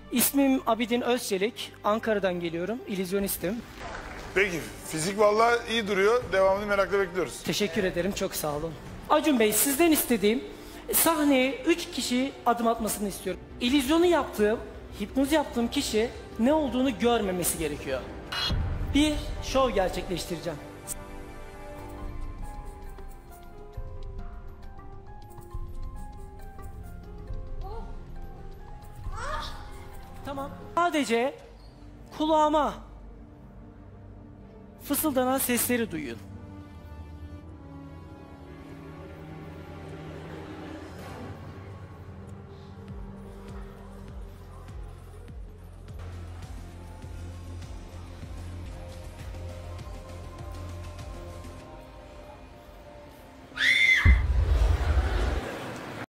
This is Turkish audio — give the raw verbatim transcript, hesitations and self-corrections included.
İsmim Abidin Özçelik. Ankara'dan geliyorum. İllüzyonistim. Peki, fizik vallahi iyi duruyor. Devamını merakla bekliyoruz. Teşekkür ederim. Çok sağ olun. Acun Bey, sizden istediğim sahneye üç kişi adım atmasını istiyorum. İllüzyonu yaptığım, hipnoz yaptığım kişi ne olduğunu görmemesi gerekiyor. Bir şov gerçekleştireceğim. Tamam. Sadece kulağıma fısıldanan sesleri duyun.